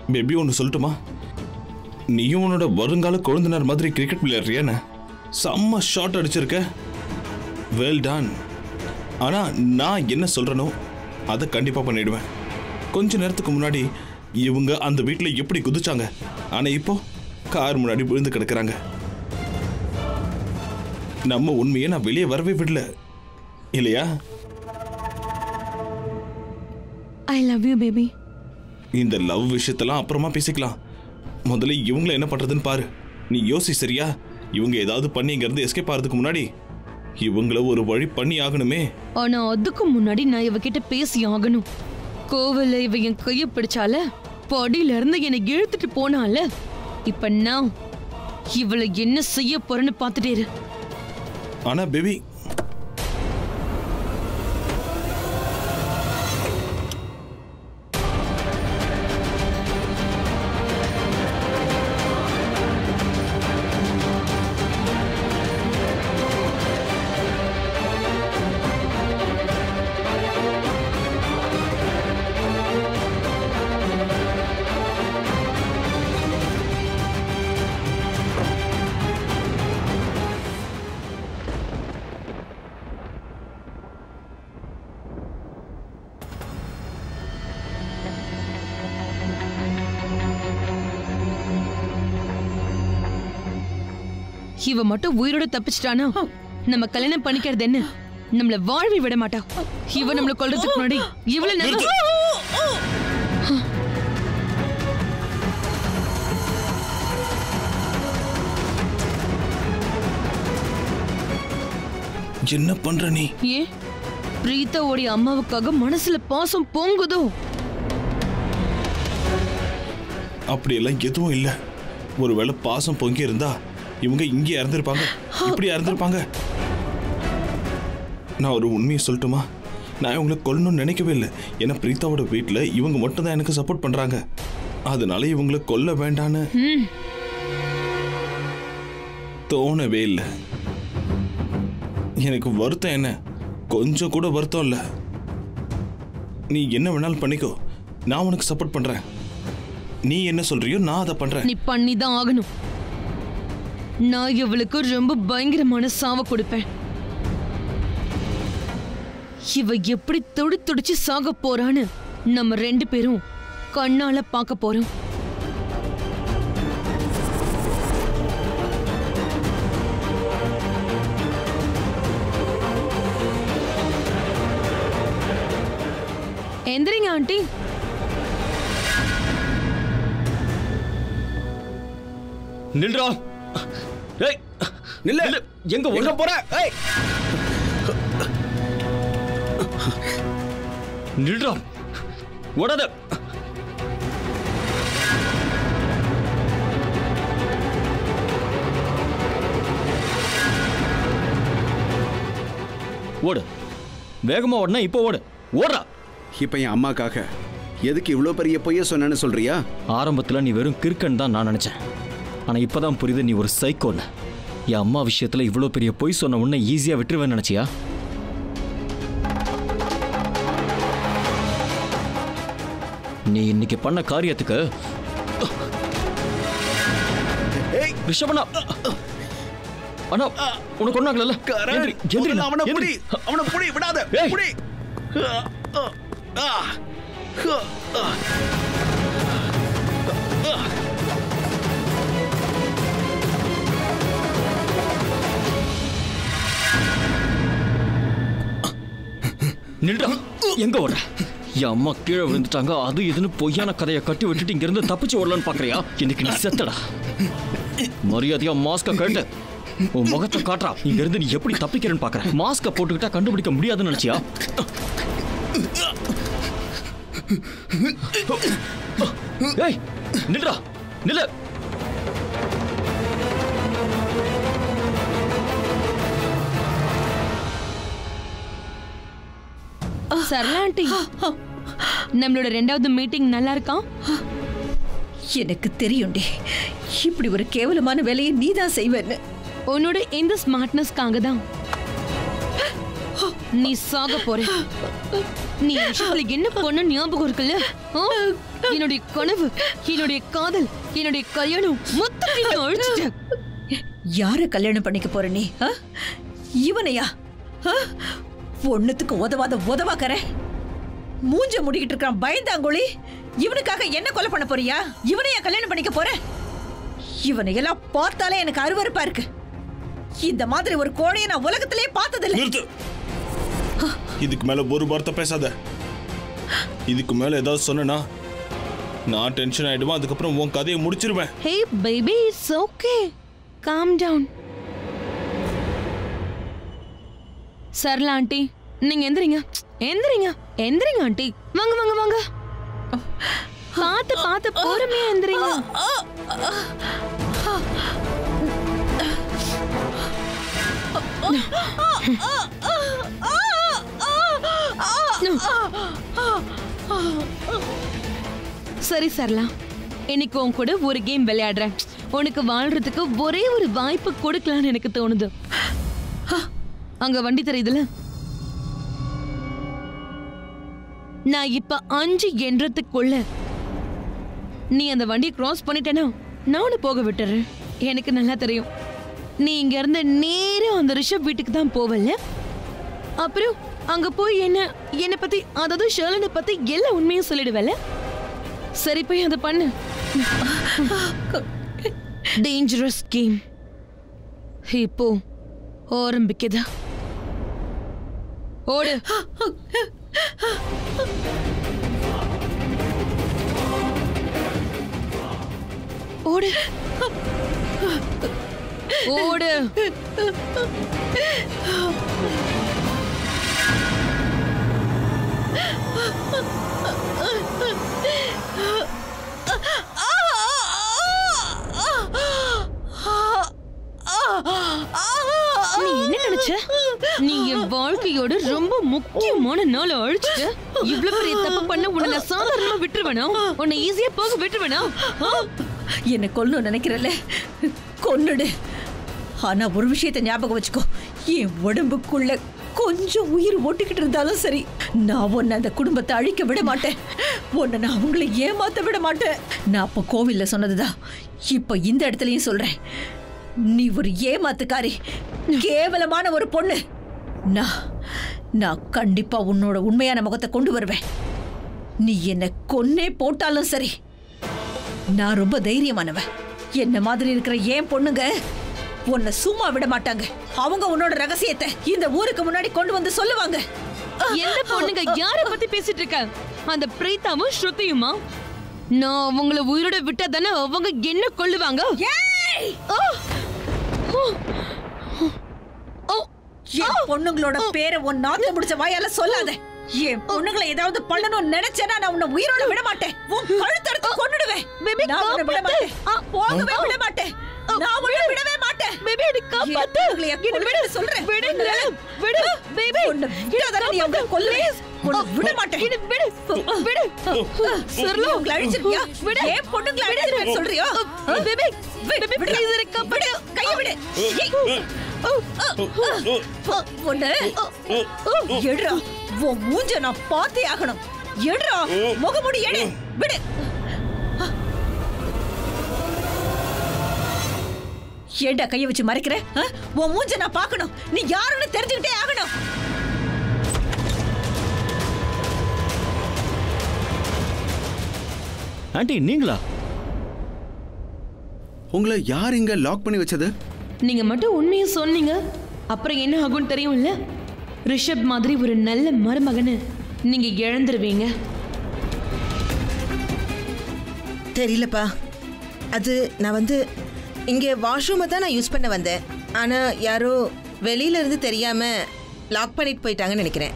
Baby ஒன்று சொல்லட்டுமா? நீயும் உன்னோட வருங்கால குழந்தைனார் மாதிரி கிரிக்கெட் விளையாடுறியானே? செம்ம ஷாட் அடிச்சிருக்க, வெல் டன். ஆனால் நான் என்ன சொல்கிறேனோ அதை கண்டிப்பாக பண்ணிடுவேன். கொஞ்ச நேரத்துக்கு முன்னாடி இவங்க அந்த வீட்டில் எப்படி குதிச்சாங்க, ஆனால் இப்போ கார் முன்னாடி விழுந்து கிடக்குறாங்க. நம்ம உண்மையை நான் வெளியே வரவே விடல இல்லையா? I love you baby. இந்த லவ் விஷயத்தெல்லாம் அப்புறமா பேசிக்கலாம். முதல்ல இவங்களை என்ன பண்றதுன்னு பாரு. நீ யோசி சரியா? இவங்க ஏதாவது பண்ணி இங்க இருந்து எஸ்கேப் ஆகிறதுக்கு முன்னாடி இவங்கள ஒரு வழி பண்ணி ஆகணுமே. ஆனா அதுக்கு முன்னாடி நான் இவகிட்ட பேசி ஆகணும். கோவில்ல இவ என் கைய பிடிச்சால, படியில இருந்து என்னை இழுத்துட்டு போனால, இப்ப நான் இவளை என்ன செய்ய போறேன்னு பாத்துட்டே இரு. ஆனா பேபி, இவ மட்டும் உயிரோட தப்பிச்சிட்டானா நம்ம கல்யாணம் பண்ணிக்கிறது என்ன? நம்மள வாழ்வி விட மாட்டா. இவ நம்மள கொல்றதுக்கு முன்னாடி இவள என்ன பண்ற நீ? ஏன் பிரீத்தாவோட அம்மாவுக்காக மனசுல பாசம் பொங்குதோ? அப்படியெல்லாம் எதுவும் இல்லை. ஒருவேளை பாசம் பொங்கி இருந்தா இவங்க இங்கே இறந்துருப்பாங்க, இப்படி இறந்துருப்பாங்க. நான் ஒரு உண்மையை சொல்லட்டுமா? நான் இவங்களை கொல்லணும்னு நினைக்கவே இல்லை. ஏன்னா பிரீத்தாவோட வீட்டில் இவங்க மட்டும் தான் எனக்கு சப்போர்ட் பண்றாங்க. அதனால இவங்களை கொல்ல வேண்டான்னு தோணவே இல்லை. எனக்கு வருத்தம் என்ன? கொஞ்சம் கூட வருத்தம் இல்லை. நீ என்ன வேணாலும் பண்ணிக்கோ, நான் உனக்கு சப்போர்ட் பண்றேன். நீ என்ன சொல்றியோ நான் அதை பண்றேன். நீ பண்ணிதான் ஆகணும். நான் இவளுக்கு ரொம்ப பயங்கரமான சாவ கொடுப்பேன். இவ எப்படி துடி துடிச்சு சாக போறான்னு நம்ம ரெண்டு பேரும் கண்ணால பார்க்க போறோம். எந்திரிங்க ஆண்டி. நில்றா. ஏய் நில்ல. எங்க ஓட போற? ஏய் நில்றா. ஓடாத. ஓடு. வேகமா ஓடுனா இப்போ ஓடு. ஓடுறா. இப்ப என் அம்மாக்காக எதுக்கு இவ்வளோ பெரிய பொய்ய சொன்னேன்னு சொல்றியா? ஆரம்பத்தில் நீ வெறும் கிறுக்கன் தான் நான் நினைச்சேன். ஆனால் இப்போதான் புரியுது நீ ஒரு சைக்கோன்னு. என் அம்மா விஷயத்தில் இவ்வளோ பெரிய பொய் சொன்ன உன்னை ஈஸியாக விட்டுருவேன்னு நினச்சியா? நீ இன்னைக்கு பண்ண காரியத்துக்கு ரிஷபனா அண்ணா உனக்கு ஒண்ணாங்கல? அவனை புடி விடாத. புடி. நில்றா. எங்க ஓடுற? என் அம்மா கீழே விழுந்துட்டாங்க, அது இதுன்னு பொய்யான கதையை கட்டி விட்டுட்டு இங்க இருந்து தப்பிச்சு ஓடலான்னு பாக்குறியா? இன்னைக்கு நீ செத்தடா. மரியாதையா மாஸ்க கட்டு. உன் முகத்தை காட்டுறா. இங்க இருந்து நீ எப்படி தப்பிக்கிறேன்னு பாக்குற? மாஸ்க போட்டுக்கிட்டா கண்டுபிடிக்க முடியாதுன்னு நினைச்சியா? ஏய் நில்றா. நில்லு. சரளா ஆண்டி, நம்மளோட ரெண்டாவது மீட்டிங் நல்லா இருக்கா? எனக்கு தெரியும்டி, இப்படி ஒரு கேவலமான வேலையை நீதான் செய்வேன்னு. உன்னோட இந்த ஸ்மார்ட்னஸ்க்காக தான். நீ சாக போற. நீ விஷயத்துல என்ன பண்ண ஞாபகம் இருக்குல்ல? என்னுடைய கனவு, என்னுடைய காதல், என்னுடைய கல்யாணம் மொத்தத்தையும் அழிச்சிட்ட. யார கல்யாணம் பண்ணிக்க போற நீ? இவனையா? ஒண்ணுத்துக்கு உதவாக்கற மூஞ்ச முடிக்கிட்டு இருக்கான் பயந்தாங்கோழி. இவனுக்காக என்ன கொலை பண்ண போறியா? இவனையா கல்யாணம் பண்ணிக்க போற? இவனை எல்லாம் பார்த்தாலே எனக்கு அருவருப்பா இருக்கு. இந்த மாதிரி ஒரு கோழையை நான் உலகத்திலே பார்த்ததில்லை. இதுக்கு மேல ஒரு வார்த்தை பேசாத. இதுக்கு மேல ஏதாவது சொன்னா நான் டென்ஷன் ஆயிடுவேன். அதுக்கப்புறம் உன் கதையை முடிச்சிருவேன். Hey baby, it's okay, calm down. Sarala aunty, நீங்க எந்திரிங்க எந்திரிங்க எந்திரிங்க ஆண்டி. வாங்க வாங்க வாங்க, பார்த்து பார்த்து பொறுமையா எந்திரிங்க. சரி சரளா, இன்னைக்கு உன் கூட ஒரு கேம் விளையாடுறேன். உனக்கு வாழ்றதுக்கு ஒரே ஒரு வாய்ப்பு கொடுக்கலான்னு எனக்கு தோணுது. அங்க வண்டி தெரியுதுல, நான் இப்ப 5 என்றதுக்குள்ள நீ அந்த வண்டியை கிராஸ் பண்ணிட்டேன்னா நானும் போக விட்டுறேன். எனக்கு நல்லா தெரியும் நீ இங்க இருந்து நேரா அந்த ரிஷப் வீட்டுக்கு தான் போவல. அப்புறம் அங்க போய் என்ன பத்தி, அதாவது ஷர்லனை பத்தி எல்லா உண்மையும் சொல்லிடுவல. சரி, போய் அதை பண்ணு. டேஞ்சரஸ் கேம் இப்போ ஆரம்பிக்குதா? ஓடு. ஓடு ஓடு. நீ என்ன நினைச்ச? நீ என் வாழ்க்கையோட ரொம்ப முக்கியமான நாளை அழிச்சிட்டு இவ்வளவு பெரிய தப்பு பண்ண உன்னை நான் சாதாரணமா விட்டுருவேனா? உன்னை ஈஸியா போக விட்டுருவேனா? என்ன கொல்லணும் நினைக்கிறல்ல, கொன்னுடு. ஆனா ஒரு விஷயத்தை ஞாபகம் வச்சுக்கோ, என் உடம்புக்குள்ள கொஞ்சம் உயிர் ஓட்டிக்கிட்டு இருந்தாலும் சரி, நான் உன்னை அந்த குடும்பத்தை அழிக்க விட மாட்டேன். உன்னை நான் அவங்களை ஏமாத்த விட மாட்டேன். நான் அப்ப கோவில்ல சொன்னதுதான் இப்ப இந்த இடத்துலயும் சொல்றேன். நீ ஒரு ஏமாத்துக்காரி, கேவலமான ஒரு பொண்ணு. நான் கண்டிப்பா உன்னோட உண்மையான முகத்தை கொண்டு வருவேன். நீ என்ன கொன்னே போட்டாலும் சரி, நான் ரொம்ப தைரியமானவன். என்ன மாதிரி இருக்கிற ஏன் பொண்ணுங்க உன்னை சும்மா விட மாட்டாங்க. அவங்க உன்னோட ரகசியத்தை இந்த ஊருக்கு முன்னாடி கொண்டு வந்து சொல்லுவாங்க. என்ன பொண்ணுங்க? யார பத்தி பேசிட்டு இருக்க? அந்த பிரீதாவும் ஸ்ருதியுமா? நான் அவங்கள உயிரோட விட்டா தானே அவங்க என்ன கொல்லுவாங்க? என் பொண்ணுங்களோட பேரை உன் நாத்து முடிச்ச வாயால சொல்லாத. என் பொண்ணுங்களை ஏதாவது பண்ணணும்னு நினைச்சேன்னா நான் உன்னை உயிரோட விட மாட்டேன். உன் கழுத்தறுத்து கொன்னுடுவேன். நான் உன்னை விட மாட்டேன், போகவே விட மாட்டேன். நான் உன்னை விடவே மாட்டேன். பேபி, எனக்கு காப்பாத்து. என்ன விட சொல்றேன். விடு விடு பேபி. உன்னை விடாத, நீ அவங்களை கொல்லுவே. உன்னை விட மாட்டேன். என்ன விடு விடு. சரளா, உங்களை அழிச்சிருவியா? விடு. ஏன் பொண்ணுங்களை அழிச்சிருவேன்னு சொல்றியா? பேபி பேபி, ப்ளீஸ் எனக்கு காப்பாத்து. கையை விடு. உன்னை எடுறா. உன் மூஞ்ச நான் பார்த்தே ஆகணும். எடுறா, முகமுடி எடு. விடு. ஏண்டா கையை வச்சு மறைக்கிற? உன் மூஞ்ச நான் பார்க்கணும். நீ யாருன்னு தெரிஞ்சுக்கிட்டே ஆகணும். ஆண்டி, நீங்களா? உங்களை யார் இங்க லாக் பண்ணி வச்சது? நீங்க மட்டும் உண்மையை சொன்னீங்க, அப்புறம் என்ன ஆகும்னு தெரியும்ல. ரிஷப் மாதிரி ஒரு நல்ல மருமகனை நீங்க இழந்துருவீங்க. தெரியலப்பா. அது நான் இங்கே வாஷ்ரூமை தான் நான் யூஸ் பண்ண வந்தேன். ஆனால் யாரோ வெளியில இருந்து தெரியாம லாக் பண்ணிட்டு போயிட்டாங்கன்னு நினைக்கிறேன்.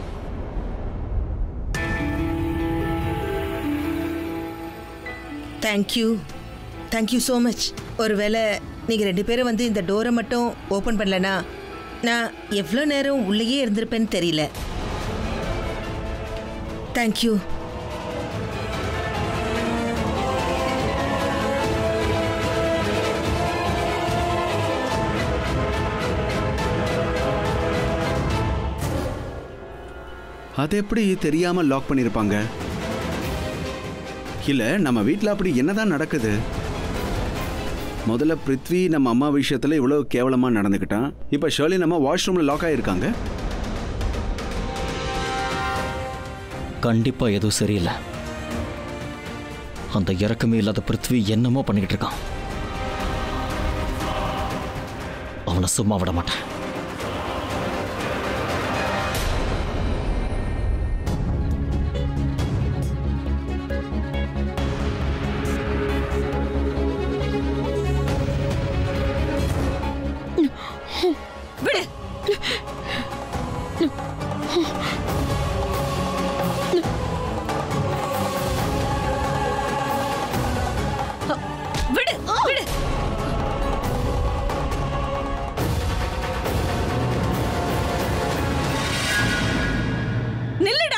Thank you so much. ஒருவேளை நீங்கள் 2 பேரும் இந்த டோரை மட்டும் ஓப்பன் பண்ணலனா நான் எவ்வளோ நேரம் உள்ளேயே இருந்திருப்பேன்னு தெரியல. தேங்க்யூ. அது எப்படி தெரியாம லாக் பண்ணிருப்பாங்க? இல்ல நம்ம வீட்ல அப்படி என்னதான் நடக்குது? முதல்ல பிருத்வி நம்ம அம்மா விஷயத்துல இவ்வளவு கேவலமா நடந்துக்கிட்டான். இப்ப ஷர்லி நம்ம வாஷ்ரூம்ல லாக் ஆயிருக்காங்க. கண்டிப்பா எதுவும் சரியில்லை. அந்த இறக்கமே இல்லாத பிருத்வி என்னமோ பண்ணிக்கிட்டு இருக்கான். அவனை சும்மா விட மாட்டேன். விடு. விடு விடு. நில்லுடா.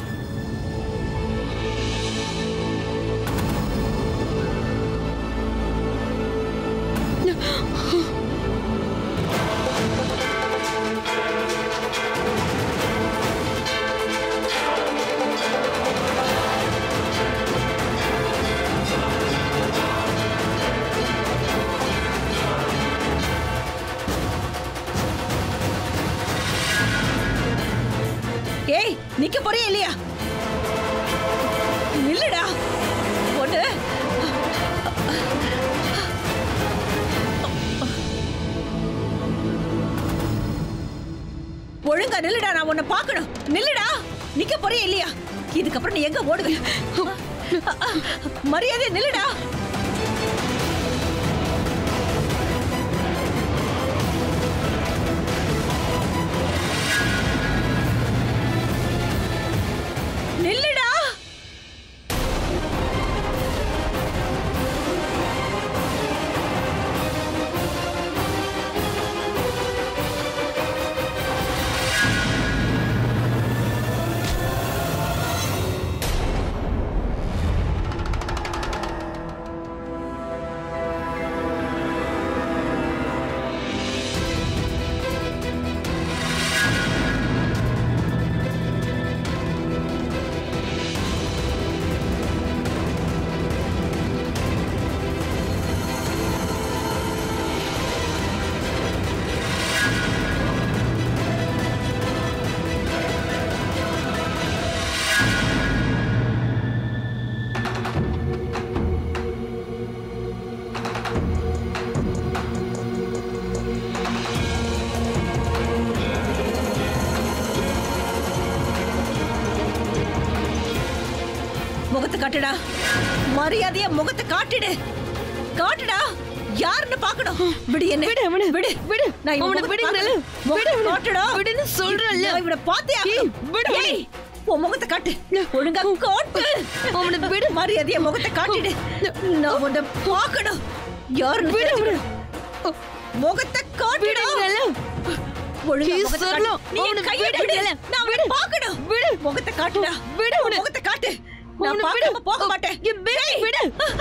ஏய், நிக்க போறியா இல்லையா? நில்லுடா. ஒண்ணு ஒழுங்கா நில்லுடா. நான் உன்னை பார்க்கணும். நில்லுடா. நிக்க போறியா இல்லையா? இதுக்கப்புறம் நீ எங்க ஓடுவ? மரியாதை நில்லுடா. நில்லுடா. முகத்தை காட்டுடா. மரியாதையா முகத்தை காட்டுடு. காட்டுடா. யாருன்னு பார்க்கணும். விடு என்ன. விடு அவனை. விடு விடு. நான் அவனை இவனை விடுங்கல. விடு காட்டுடா. விடுன்னு சொல்றேன்ல. நான் இவனை பார்த்தே ஏய், விடு அவனை. ஏய், உன் முகத்தை காட்டு. ஒழுங்கா காட்டு. அவனை விடு. மரியாதையா முகத்தை காட்டிடு. நான் உன்னை பார்க்கணும். யாருன்னு விடு அவனை. தெரிஞ்சுக்கணும். முகத்தை காட்டுடா. விடுங்கல. ஒழுங்கா ஏய், முகத்தை சொல்லலாம். காட்டு. நீ அவனை கையை விடு. விடுங்கல. நான் அவனை விடு. பார்க்கணும். விடு. முகத்தை காட்டுடா. விடு அவனை. முகத்தை காட்டு. நான் அவனை பார்க்காம விடு. போக மாட்டேன். ஏய், பேய், விடு.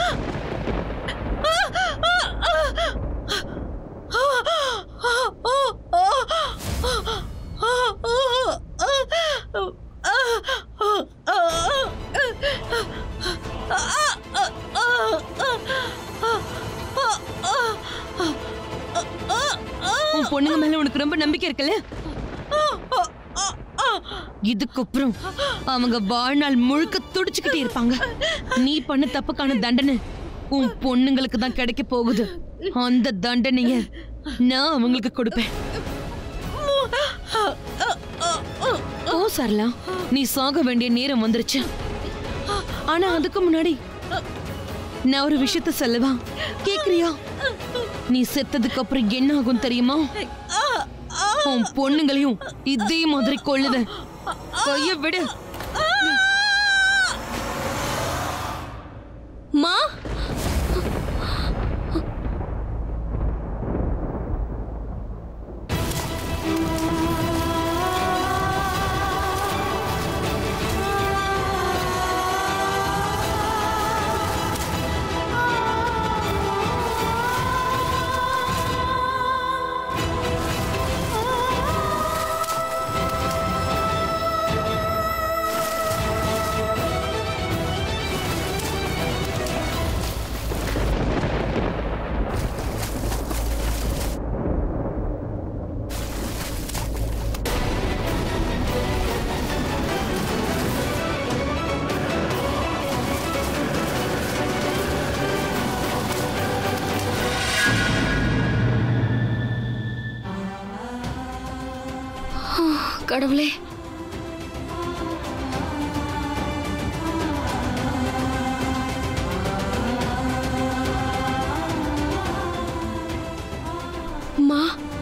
உன் பொண்ணுங்க மேல உனக்கு ரொம்ப நம்பிக்கை இருக்குல்ல? இதுக்கப்புறம் அவங்க வாழ்நாள் முழுக்க துடிச்சுக்கிட்டே இருப்பாங்க. நீ பண்ண தப்புக்கான தண்டனை உன் பொண்ணுங்களுக்கு தான் கிடைக்க போகுது. அந்த தண்டனைய நான் அவங்களுக்கு கொடுப்பேன். ஓ சரளா, நீ சாக வேண்டிய நேரம் வந்துருச்சு. ஆனா அதுக்கு முன்னாடி நான் ஒரு விஷயத்த சொல்லவா? கேக்குறியா? நீ செத்ததுக்கு அப்புறம் என்ன ஆகும் தெரியுமா? உன் பொண்ணுங்களையும் இதே மாதிரி கொள்ளுவேன். கைய விடு. மா, கடவுளே, மா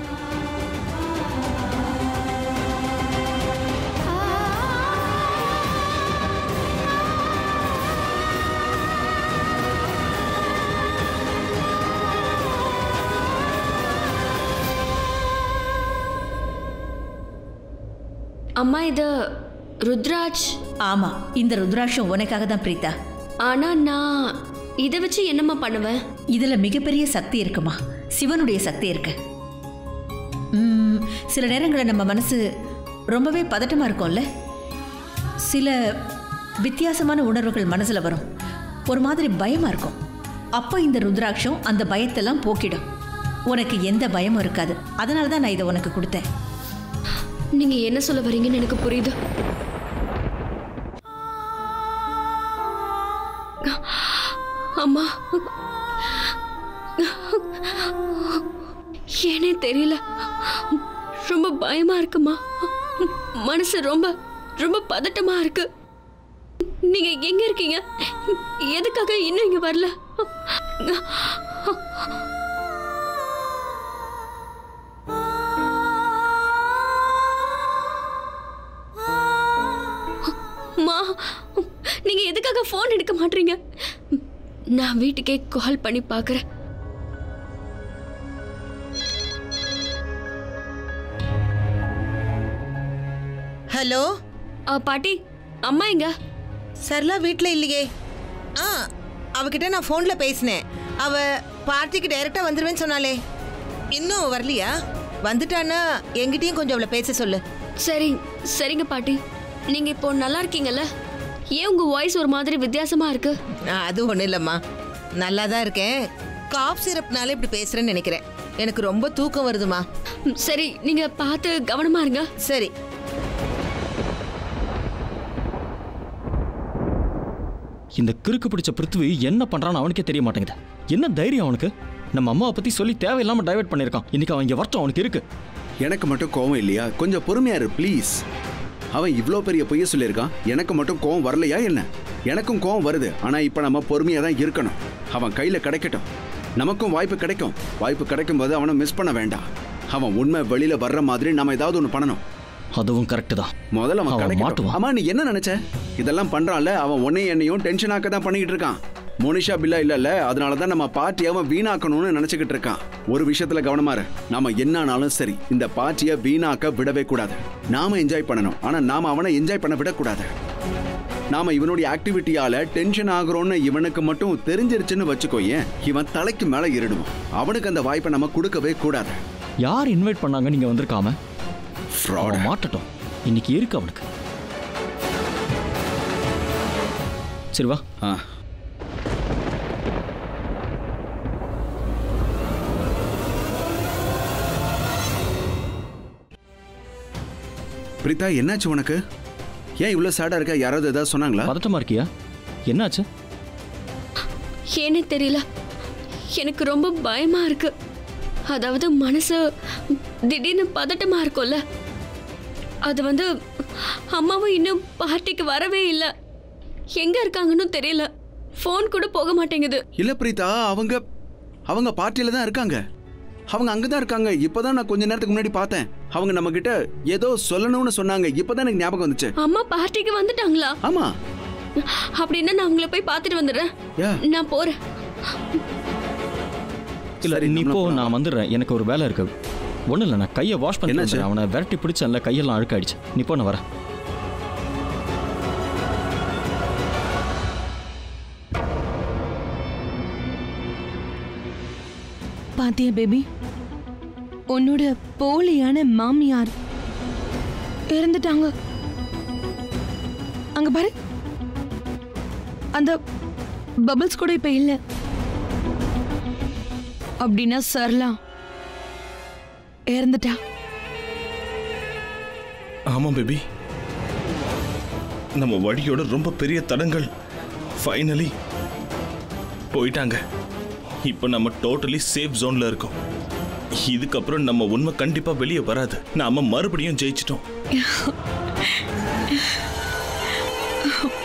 அம்மா, இது ருத்ராஜ். ஆமா, இந்த ருத்ராட்சம் உனக்காக தான் பிரீதா. ஆனா நான் இதை வச்சு என்னம்மா பண்ணுவேன்? இதுல மிகப்பெரிய சக்தி இருக்குமா, சிவனுடைய சக்தி இருக்கு. சில நேரங்களில் நம்ம மனசு ரொம்பவே பதட்டமா இருக்கும்ல, சில வித்தியாசமான உணர்வுகள் மனசுல வரும், ஒரு மாதிரி பயமா இருக்கும். அப்போ இந்த ருத்ராட்சம் அந்த பயத்தெல்லாம் போக்கிடும். உனக்கு எந்த பயமும் இருக்காது. அதனால தான் நான் இதை உனக்கு கொடுத்தேன். நீங்க என்ன சொல்ல வரீங்கன்னு எனக்கு புரியுது. அம்மா, ஏனே தெரியல, ரொம்ப பயமா இருக்குமா, மனசு ரொம்ப ரொம்ப பதட்டமா இருக்கு. நீங்க எங்க இருக்கீங்க? எதுக்காக இன்னும் இங்க வரல? மா, நீங்க எதுக்காக போன் எடுக்க மாட்டீங்க? நான் வீட்டுக்கே கால் பண்ணி பார்க்கறேன். ஹலோ பாட்டி, அம்மா எங்க? சரளா வீட்டில் இல்லையே. அவகிட்ட நான் ஃபோனில் பேசினேன். அவ பார்ட்டிக்கு டைரெக்டாக வந்துடுவேன்னு சொன்னாலே. இன்னும் வரலையா? வந்துட்டான்னா என்கிட்டயும் கொஞ்சம் அவளை பேச சொல்லு. சரி, சரிங்க பாட்டி. நீங்க இப்போ நல்லா இருக்கீங்கல்ல? ஏன் உங்க வாய்ஸ் ஒரு மாதிரி வித்தியாசமா இருக்கு? அது ஒன்றும் இல்லைம்மா, நல்லா தான் இருக்கேன். காஃப் சிரப்னால இப்படி பேசுகிறேன்னு நினைக்கிறேன். எனக்கு ரொம்ப தூக்கம் வருதுமா. சரி, நீங்க பார்த்து கவனமா இருங்க. சரி. இந்த கிறுக்கு பிடிச்ச பிருத்வி என்ன பண்றான்னு அவனுக்கே தெரிய மாட்டேங்குது. என்ன தைரியம் அவனுக்கு? நம்ம அம்மாவை பத்தி சொல்லி தேவையில்லாம டைவர்ட் பண்ணிருக்கான். இன்னைக்கு அவன் இங்க வரட்டும், அவனுக்கு இருக்கு. எனக்கு மட்டும் கோவம் இல்லையா? கொஞ்சம் பொறுமையா இரு ப்ளீஸ். அவன் இவ்வளோ பெரிய பொய்ய சொல்லியிருக்கான், எனக்கு மட்டும் கோவம் வரலையா என்ன? எனக்கும் கோவம் வருது. ஆனா இப்ப நம்ம பொறுமையா தான் இருக்கணும். அவன் கையில கிடைக்கட்டும், நமக்கும் வாய்ப்பு கிடைக்கும். வாய்ப்பு கிடைக்கும் போது அவனை மிஸ் பண்ண வேண்டாம். அவன் உண்மை வெளியில வர்ற மாதிரி நம்ம ஏதாவது ஒன்று பண்ணணும். அதுவும் கரெக்ட் தான். முதல்ல அவன் அவன் கிடைக்கட்டும். மாட்டுவான். ஆமா, நீ என்ன நினைச்ச? இதெல்லாம் பண்றான்ல அவன், உன்னையும் என்னையும் டென்ஷன் ஆக்க தான் பண்ணிக்கிட்டு இருக்கான். மோனிஷா பில்லா இல்ல, அதனாலதான் நம்ம பார்ட்டியை அவன் வீணாக்கணும்னு நினைச்சுக்கிட்டு இருக்கான். ஒரு விஷயத்துல கவனமா இரு. நாம என்னானாலும் சரி இந்த பார்ட்டியை வீணாக்க விடவே கூடாது. நாம என்ஜாய் பண்ணணும், ஆனா நாம அவனை என்ஜாய் பண்ண விடக்கூடாது. நாம இவனுடைய ஆக்டிவிட்டியால டென்ஷன் ஆகுறோம்னு இவனுக்கு மட்டும் தெரிஞ்சிருச்சுன்னு வச்சுக்கோயேன், இவன் தலைக்கு மேல ஏறிடுவான். அவனுக்கு அந்த வாய்ப்பை நம்ம கொடுக்கவே கூடாது. யார் இன்வைட் பண்ணாங்க நீங்க வந்திருக்காம? Fraud. மாட்டட்டும், இன்னைக்கு இருக்கு அவனுக்கு. சரி வா. பிரீதா, என்னாச்சு உனக்கு? ஏன் இவ்வளவு சேடா இருக்க? யாராவது ஏதாவது சொன்னாங்களா? பதட்டமா இருக்கியா? என்னாச்சு? ஏனே தெரியல, எனக்கு ரொம்ப பயமா இருக்கு. அதாவது மனசு திடீர்னு பதட்டமா இருக்கும்ல, அது வந்து அம்மாவும் இன்னும் பார்ட்டிக்கு வரவே இல்லை. எங்க இருக்காங்கன்னு தெரியல. ஃபோன் கூட போக மாட்டேங்குது. இல்ல பிரீதா, அவங்க பார்ட்டியில தான் இருக்காங்க. அவங்க அங்கதான் இருக்காங்க. இப்பதான் நான் கொஞ்ச நேரத்துக்கு முன்னாடி பார்த்தேன். அவங்க நம்ம கிட்ட ஏதோ சொல்லணும்னு சொன்னாங்க. இப்பதான் எனக்கு ஞாபகம் வந்துச்சு. அம்மா பார்ட்டிக்கு வந்துட்டாங்களா? ஆமா. அப்படின்னா நான் உங்களை போய் பார்த்துட்டு வந்துடுறேன். நான் போறேன். இல்ல, நீ போ, நான் வந்துடுறேன். எனக்கு ஒரு வேலை இருக்கு. ஒன்றும் இல்லை, நான் கையை வாஷ் பண்ணி அவனை விரட்டி பிடிச்சேன்ல, கையெல்லாம் அழுக்காயிடுச்சு. நீ போ, நான் வரேன். பாத்தியா பேபி, உன்னோட போலியான மாமியார் இறந்துட்டாங்க. அங்க பாரு, அந்த பபிள்ஸ் கூட இப்ப இல்ல. அப்படின்னா சரளா இறந்துட்டா. ஆமா பேபி, நம்ம வழியோட ரொம்ப பெரிய தடங்கள் ஃபைனலி போயிட்டாங்க. இப்போ நம்ம டோட்டலி சேஃப் ஜோன்ல இருக்கோம். இதுக்கப்புறம் நம்ம உண்மை கண்டிப்பா வெளியே வராது. நாம மறுபடியும் ஜெயிச்சிட்டோம்.